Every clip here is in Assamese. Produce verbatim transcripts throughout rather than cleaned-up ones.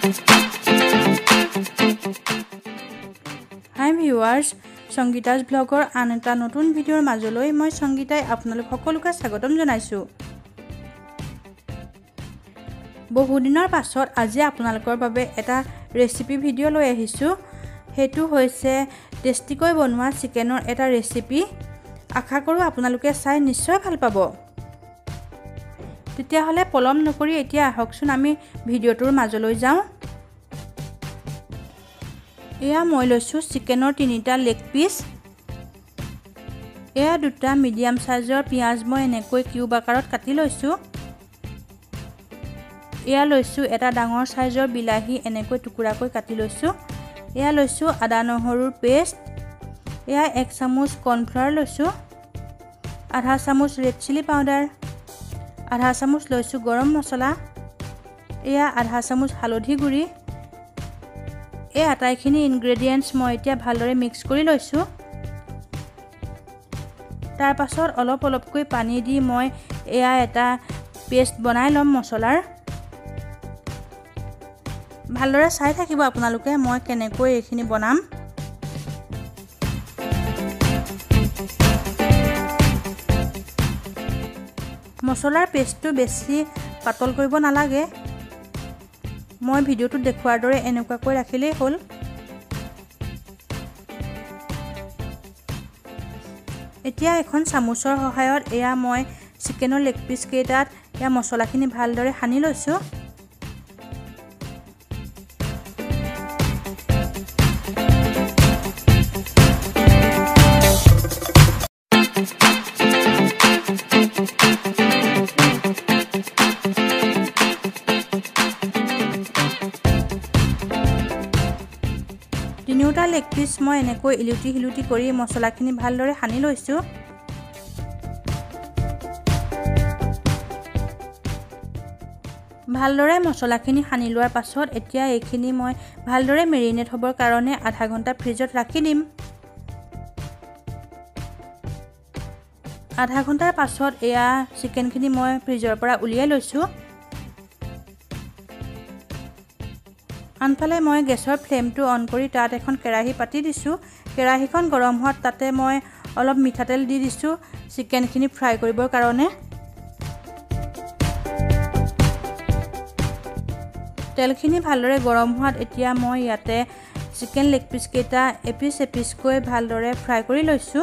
Hi viewers, Sangita's blogger আন এটা নতুন ভিডিঅ'ৰ মাজলৈ মই সংগীতাই আপোনালোক সকলোকে স্বাগতম জনাইছো। বহু দিনৰ পাছত আজি আপোনালোকৰ বাবে এটা ৰেচিপি ভিডিঅ' লৈ আহিছো। হেতু হৈছে টেষ্টিকৈ বনোৱা চিকেনৰ এটা ৰেচিপি। আশা কৰো আপোনালোকে চাই নিশ্চয় ভাল পাব। তেতিয়া হলে পলম নকৰি এতিয়া আহকচোন আমি ভিডিঅ'টোৰ মাজলৈ যাওঁ। এয়া মই লৈছো চিকেনৰ তিনিটা লেগ পিস। এয়া দুটা মিডিয়াম সাইজৰ পিয়াজ মই এনেকৈ কিউব আকাৰত কাটি লৈছো। এয়া লৈছো এটা ডাঙৰ সাইজৰ বিলাহী এনেকৈ টুকুৰাকৈ কাটি লৈছো। এয়া লৈছো আদা নহৰুৰ পেষ্ট। এয়া এক চামুচ কৰ্ণফ্লাৱাৰ লৈছো। আধা চামুচ ৰেড চিলি পাউডাৰ। আধা চামুচ লৈছো গৰম মছলা। এয়া আধা চামুচ হালধি গুড়ি। এই আটাইখিনি ইনগ্ৰেডিয়েন্টস মই এতিয়া ভালদৰে মিক্স কৰি লৈছো। তাৰ পাছত অলপ অলপকৈ পানী দি মই এয়া এটা পেষ্ট বনাই লম মছলাৰ। ভালদৰে চাই থাকিব আপোনালোকে মই কেনেকৈ এইখিনি বনাম। মছলাৰ পেষ্টটো বেছি পাতল কৰিব নালাগে। মই ভিডিঅ'টো দেখুৱাৰ দৰে এনেকুৱাকৈ ৰাখিলেই হ'ল। এতিয়া এখন চামুচৰ সহায়ত এয়া মই চিকেনৰ লেগ পিস কেইটাত এয়া মছলাখিনি ভালদৰে সানি লৈছো। তিনিওটা লেগ পিস মই এনেকৈ ইলুটি হিলুটি কৰি মছলাখিনি ভালদৰে সানি লৈছো। ভালদৰে মছলাখিনি সানি লোৱাৰ পাছত এতিয়া এইখিনি মই ভালদৰে মেৰিনেট হ'বৰ কাৰণে আধা ঘণ্টা ফ্ৰিজত ৰাখি দিম। আধা ঘণ্টাৰ পাছত এয়া চিকেনখিনি মই ফ্ৰিজৰ পৰা উলিয়াই লৈছো। আনফালে মই গেছৰ ফ্লেমটো অন কৰি তাত এখন কেৰাহী পাতি দিছো। কেৰাহীখন গৰম হোৱাত তাতে মই অলপ মিঠাতেল দি দিছো চিকেনখিনি ফ্ৰাই কৰিবৰ কাৰণে। তেলখিনি ভালদৰে গৰম হোৱাত এতিয়া মই ইয়াতে চিকেন লেগ পিস কেইটা এপিস এপিসকৈ ভালদৰে ফ্ৰাই কৰি লৈছো।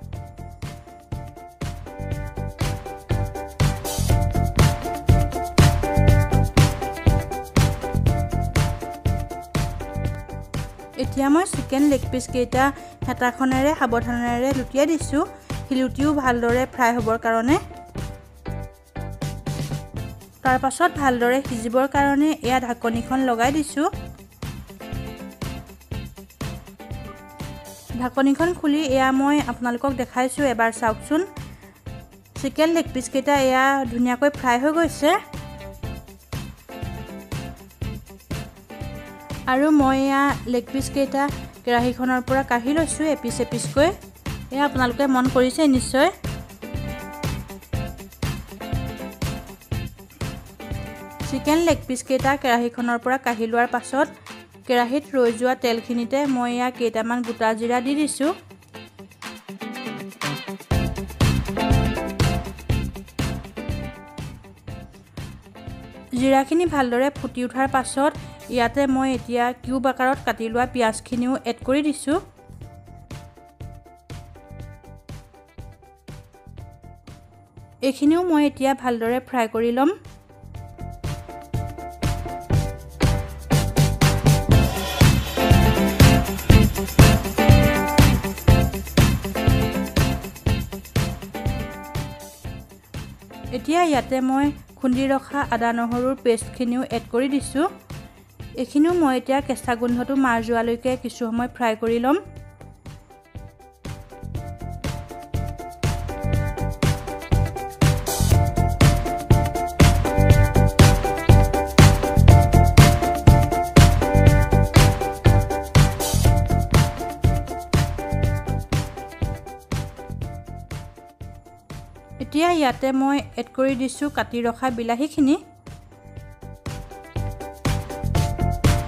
এতিয়া মই চিকেন লেগ পিস কেইটা হেতাখনেৰে সাৱধানেৰে লুটিয়াই দিছো হিলুটিও ভালদৰে ফ্ৰাই হ'বৰ কাৰণে। তাৰ পাছত ভালদৰে সিজিবৰ কাৰণে এয়া ঢাকনিখন লগাই দিছো। ঢাকনিখন খুলি এয়া মই আপোনালোকক দেখাইছো এবাৰ চাওকচোন। চিকেন লেগ পিস কেইটা এয়া ধুনীয়াকৈ ফ্ৰাই হৈ গৈছে। আৰু মই এয়া লেগ পিস কেইটা কেৰাহীখনৰ পৰা কাঢ়ি লৈছো এপিস এপিসকৈ। এয়া আপোনালোকে মন কৰিছে নিশ্চয়। চিকেন লেগ পিস কেইটা কেৰাহীখনৰ পৰা কাঢ়ি লোৱাৰ পাছত কেৰাহীত ৰৈ যোৱা তেলখিনিতে মই এয়া কেইটামান গোটা জিৰা দি দিছো। জিৰাখিনি ভালদৰে ফুটি উঠাৰ পাছত ইয়াতে মই এতিয়া কিউব আকাৰত কাটি লোৱা পিয়াজখিনিও এড কৰি দিছো। এইখিনিও মই এতিয়া ভালদৰে ফ্ৰাই কৰি ল'ম। এতিয়া ইয়াতে মই খুন্দি ৰখা আদা নহৰুৰ পেষ্টখিনিও এড কৰি দিছো। এইখিনিও মই এতিয়া কেঁচা গোন্ধটো মাৰ যোৱালৈকে কিছু সময় ফ্ৰাই কৰি ল'ম। এতিয়া ইয়াতে মই এড কৰি দিছো কাটি ৰখা বিলাহীখিনি।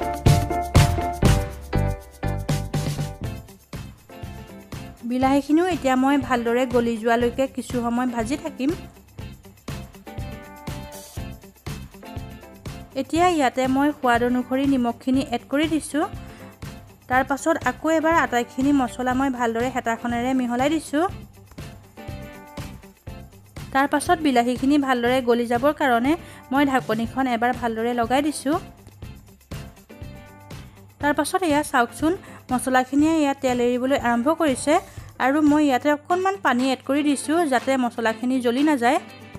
বিলাহীখিনিও এতিয়া মই ভালদৰে গলি যোৱালৈকে কিছু সময় ভাজি থাকিম। এতিয়া ইয়াতে মই সোৱাদ অনুসৰি নিমখখিনি এড কৰি দিছোঁ। তাৰ পাছত আকৌ এবাৰ আটাইখিনি মছলা মই ভালদৰে হেতাখনেৰে মিহলাই দিছোঁ। তাৰ পাছত বিলাহীখিনি ভালদৰে গলি যাবৰ কাৰণে মই ঢাকনিখন এবাৰ ভালদৰে লগাই দিছোঁ। তাৰ পাছত এয়া চাওকচোন মছলাখিনিয়ে ইয়াত তেল এৰিবলৈ আৰম্ভ কৰিছে আৰু মই ইয়াতে অকণমান পানী এড কৰি দিছোঁ যাতে মছলাখিনি জ্বলি নাযায়।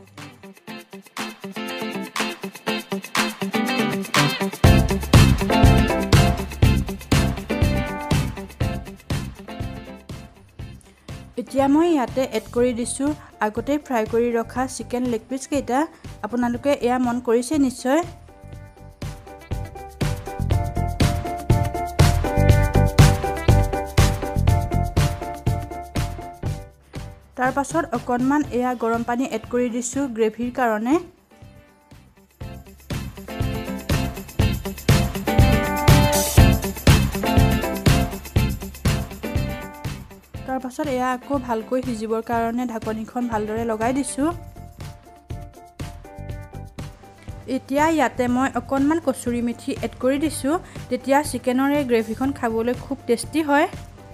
এতিয়া মই ইয়াতে এড কৰি দিছোঁ আগতে ফ্ৰাই কৰি ৰখা চিকেন লেগ পিচ কেইটা। আপোনালোকে এয়া মন কৰিছে নিশ্চয়। তাৰ পাছত অকণমান এয়া গৰম পানী এড কৰি দিছোঁ গ্ৰেভিৰ কাৰণে। তাৰ পাছত এয়া আকৌ ভালকৈ সিজিবৰ কাৰণে ঢাকনিখন ভালদৰে লগাই দিছোঁ। এতিয়া ইয়াতে মই অকণমান কচুৰি মেথি এড কৰি দিছোঁ, তেতিয়া চিকেনৰ এই গ্ৰেভিখন খাবলৈ খুব টেষ্টি হয়।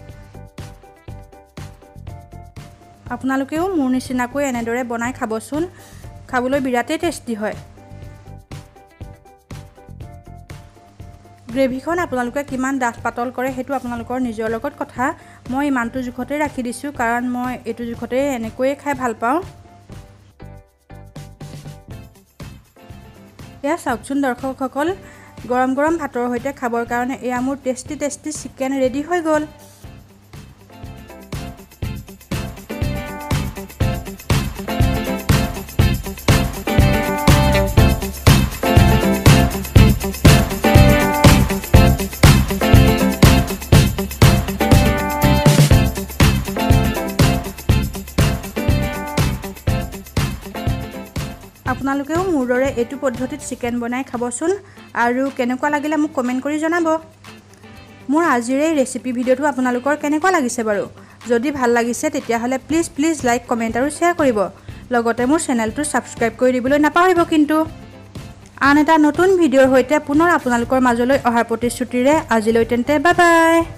আপোনালোকেও মোৰ নিচিনাকৈ এনেদৰে বনাই খাবচোন, খাবলৈ বিৰাটেই টেষ্টি হয়। গ্ৰেভিখন আপোনালোকে কিমান ডাঠ পাতল কৰে সেইটো আপোনালোকৰ নিজৰ লগত কথা। মই ইমানটো জোখতে ৰাখি দিছোঁ কাৰণ মই এইটো জোখতে এনেকৈয়ে খাই ভাল পাওঁ। এয়া চাওকচোন দৰ্শকসকল, গৰম গৰম ভাতৰ সৈতে খাবৰ কাৰণে এয়া মোৰ টেষ্টি টেষ্টি চিকেন ৰেডি হৈ গ'ল। আপোনালোকেও মোৰ দৰে এইটো পদ্ধতিত চিকেন বনাই খাবচোন আৰু কেনেকুৱা লাগিলে মোক কমেণ্ট কৰি জনাব। মোৰ আজিৰ এই ৰেচিপি ভিডিঅ'টো আপোনালোকৰ কেনেকুৱা লাগিছে বাৰু? যদি ভাল লাগিছে তেতিয়াহ'লে প্লিজ প্লিজ লাইক কমেণ্ট আৰু শ্বেয়াৰ কৰিব। লগতে মোৰ চেনেলটো ছাবস্ক্ৰাইব কৰি দিবলৈ নাপাহৰিব কিন্তু। আন এটা নতুন ভিডিঅ'ৰ সৈতে পুনৰ আপোনালোকৰ মাজলৈ অহাৰ প্ৰতিশ্ৰুতিৰে আজিলৈ তেন্তে বাই বাই।